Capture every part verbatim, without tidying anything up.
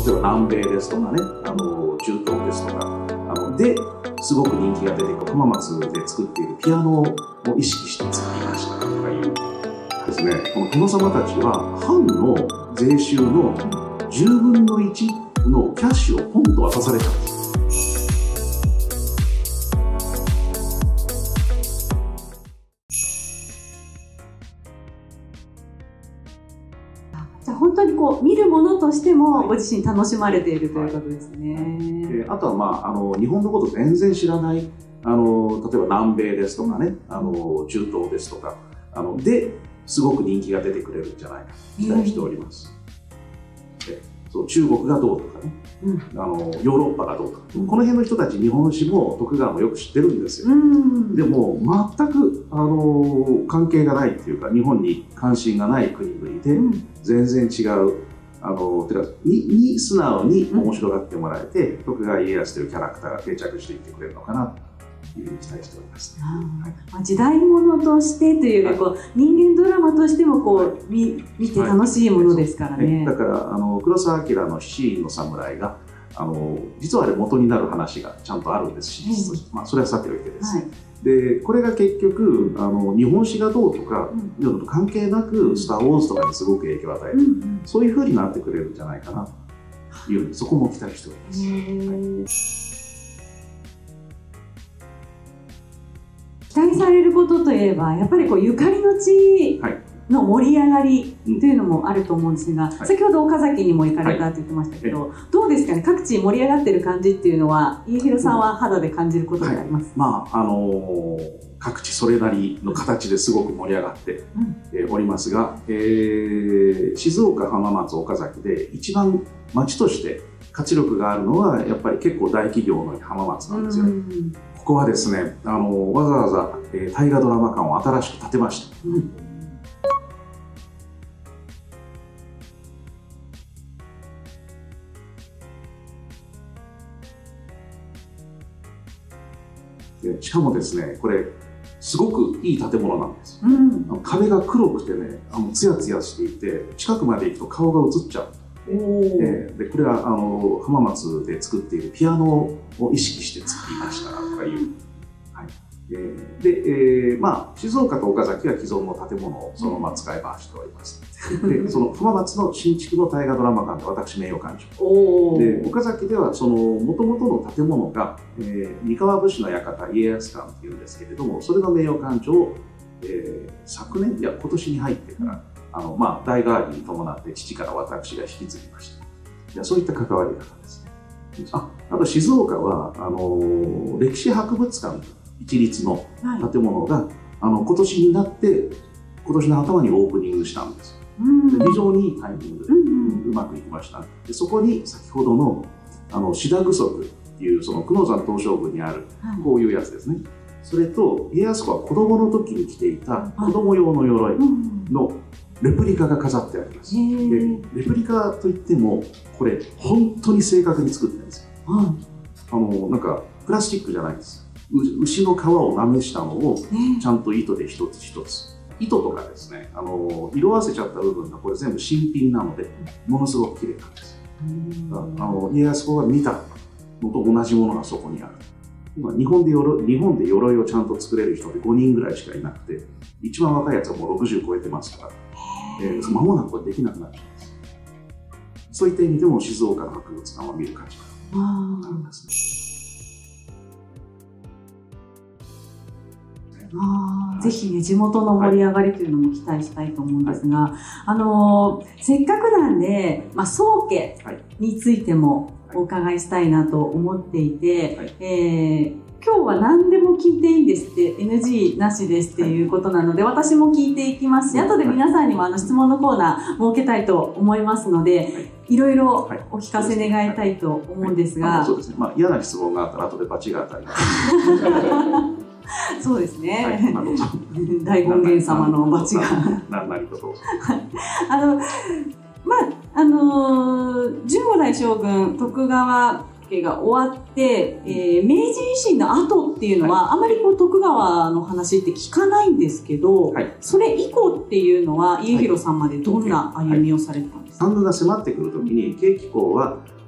例えば南米ですとかね、あの中東ですとかあのですごく人気が出てくる浜松で作っているピアノを意識して作りましたとかいうですね、この殿様たちは藩の税収のじゅうぶんのいちのキャッシュをポンと渡されたんです。 じゃあ本当にこう見るものとしてもご自身楽しまれているということですね。 はいはい、あとは、まあ、あの日本のこと全然知らないあの例えば南米ですとかね、あの中東ですとかあのですごく人気が出てくれるんじゃないかと期待しております。でそう中国がどうとかね、うん、あのヨーロッパがどうとか、うん、この辺の人たち日本史も徳川もよく知ってるんですよ。うん、でも全くあの関係がないっていうか日本に関心がない国々で、うん、全然違うあのてか に, に素直に面白がってもらえて、うん、徳川家康というキャラクターが定着していってくれるのかなというふうに期待しております。 はい、時代物としてというか、はい、こう人間ドラマとしてもこう、はい、見, 見て楽しいものですからね。 はい、だからあの黒澤明の七人の侍があの実はあれ元になる話がちゃんとあるんですし、うん、まあ、それはさておいてですね、はい、でこれが結局あの日本史がどうとか、うん、いうのと関係なく「スター・ウォーズ」とかにすごく影響を与える、うんうん、そういうふうになってくれるんじゃないかなという、そこも期待しております。はい、 期待されることといえばやっぱりこうゆかりの地の盛り上がりというのもあると思うんですが、はい、先ほど岡崎にも行かれたって言ってましたけど、はい、どうですかね、各地盛り上がってる感じっていうのは家広さんは肌で感じることがありますか？ はい、まああのー、各地それなりの形ですごく盛り上がって、うん、おりますが、えー、静岡、浜松、岡崎で一番町として活力があるのはやっぱり結構大企業の浜松なんですよ。うん、ここはですね、あのわざわざ、えー、大河ドラマ館を新しく建てました。うん、でしかもですね、これすごくいい建物なんです。うん、壁が黒くてね、あのツヤツヤしていて近くまで行くと顔が映っちゃう。えー、でこれはあの浜松で作っているピアノを意識して作りましたとかいう。はい、えー、で、えーまあ、静岡と岡崎は既存の建物をそのまま使い回しております。でその浜松の新築の大河ドラマ館で私名誉館長で、岡崎ではその元々の建物が、えー、三河武士の館家康館っていうんですけれども、それの名誉館長を、えー、昨年いや今年に入ってからあの、まあ、代替わりに伴って父から私が引き継ぎました。いやそういった関わり方ですね。あ, あと静岡はあの歴史博物館一律の建物が、はい、あの今年になって今年の頭にオープニングしたんです。で非常にいいタイミングで、うん、うまくいきました。でそこに先ほどのあの志田具足っていうその久能山東照宮にあるこういうやつですね、はい、それと家康公は子供の時に着ていた子供用の鎧のレプリカが飾ってあります。でレプリカといってもこれ本当に正確に作ってるんですよ。あのなんかプラスチックじゃないんです。牛の皮をなめしたのをちゃんと糸で一つ一つ、糸とかですね、あの色あせちゃった部分がこれ全部新品なのでものすごく綺麗なんです。あの家康公が見たのと同じものがそこにある。今日本で鎧、日本で鎧をちゃんと作れる人でごにんぐらいしかいなくて、一番若いやつはもうろくじゅう超えてますから、えー、間もなくこれできなくなっちゃいます。そういった意味でも静岡の博物館は見る価値がありますね。 あぜひね、地元の盛り上がりというのも期待したいと思うんですが、はい、あのー、せっかくなんで、まあ、宗家についてもお伺いしたいなと思っていて、はい、えー、今日は何でも聞いていいんですって、エヌジー なしですっていうことなので、私も聞いていきますし、後で皆さんにもあの質問のコーナー設けたいと思いますので、はい、いろいろお聞かせ願いたいと思うんですが、 そうですね、まあ、嫌な質問があったら後でバチが当たります。 そうですね。はい、まあ、大権現様のバチが。 何とどうぞ。 あの、まあ、あのー、じゅうご代将軍徳川家が終わって、えー、明治維新の後っていうのは、はい、あまりこう徳川の話って聞かないんですけど、はい、それ以降っていうのは家広さんまでどんな歩みをされたんですか？ 藩軍が迫ってくるときに慶喜公は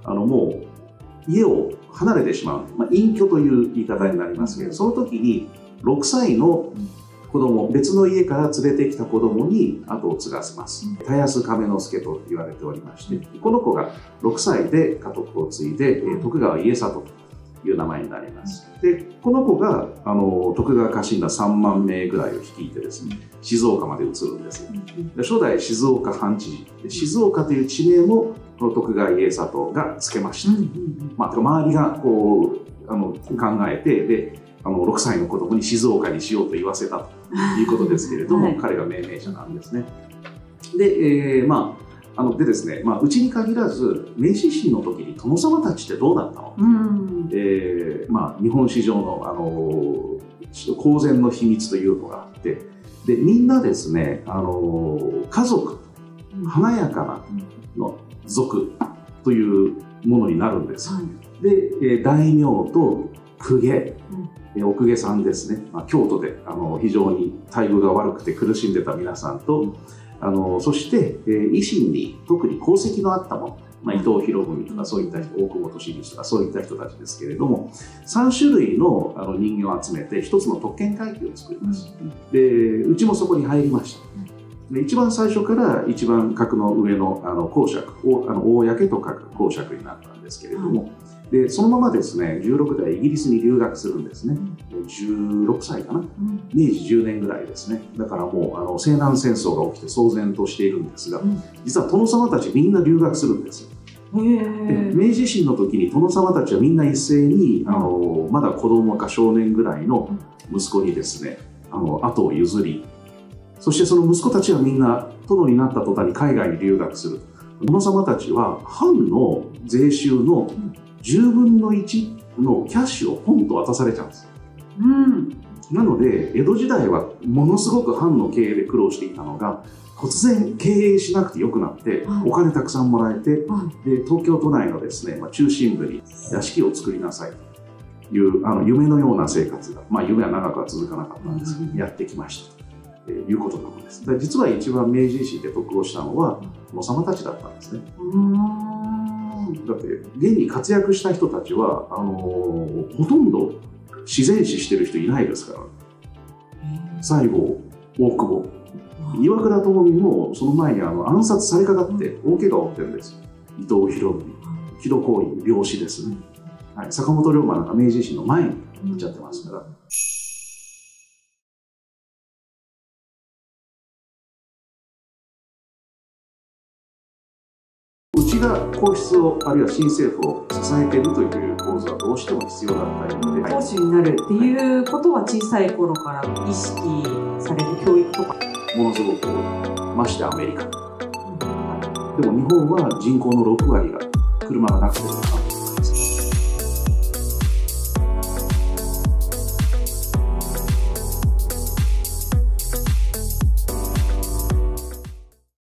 あのもう家を離れてしまう、まあ、隠居という言い方になりますけど、その時にろくさいの子供、別の家から連れてきた子供に後を継がせます。田安亀之助と言われておりまして、この子がろくさいで家督を継いで、徳川家定という名前になります。で、この子があの徳川家臣団さんまんめいぐらいを率いてですね、静岡まで移るんです。で、初代静岡藩知事で、静岡という地名もこの徳川家定がつけました。まあ、周りがこうあの考えて、であのろくさいの子供に静岡にしようと言わせたということですけれども、はい、彼が命名者なんですね。で、えー、まああのでですね、まあ、うちに限らず明治維新の時に殿様たちってどうだったの、うんえーまあ、日本史上の、あの公然の秘密というのがあって、でみんなですね、あの家族、華やかなの族というものになるんです。はい、で大名と公家、うん、お公家さんですね、まあ、京都であの非常に待遇が悪くて苦しんでた皆さんと、あのそして、えー、維新に特に功績のあったもの、まあ、伊藤博文とかそういった人、大久保利通とかそういった人たちですけれども、さん種類 の, あの人間を集めて一つの特権階級を作ります。でうちもそこに入りました。で一番最初から一番格の上のあの公爵をあの公と書く公爵になったんですけれども、でそのままですねじゅうろくだいイギリスに留学するんですね。じゅうろくさいかな、めいじじゅうねんぐらいですね。だからもうあの西南戦争が起きて騒然としているんですが、実は殿様たちみんな留学するんですよ。で明治維新の時に殿様たちはみんな一斉にあのまだ子供か少年ぐらいの息子にですね、あの後を譲り、そしてその息子たちはみんな殿になった途端に海外に留学する。殿様たちは藩の税収のじゅうぶんのいちのキャッシュをポンと渡されちゃうんです。うん、なので江戸時代はものすごく藩の経営で苦労していたのが、突然経営しなくてよくなって、はい、お金たくさんもらえて、はい、で東京都内のですね、まあ、中心部に屋敷を作りなさいというあの夢のような生活が、まあ、夢は長くは続かなかったんですけど、うん、やってきましたということなのです。だ実は一番明治維新で得をしたのは殿様たちだったんですね。うんだって現に活躍した人たちはあのー、ほとんど自然死してる人いないですから、西郷、大久保、岩倉具視もその前にあの暗殺されかかって大怪我を負ってるんです。伊藤博文、木戸光院、病死ですね、はい、坂本龍馬なんか明治維新の前に行っちゃってますから。うちが皇室をあるいは新政府を支えているという構図はどうしても必要だったので、 皇嗣になるっていうことは小さい頃から意識される教育とかものすごくましてアメリカ、うんはい、でも日本は人口のろくわりが車がなくて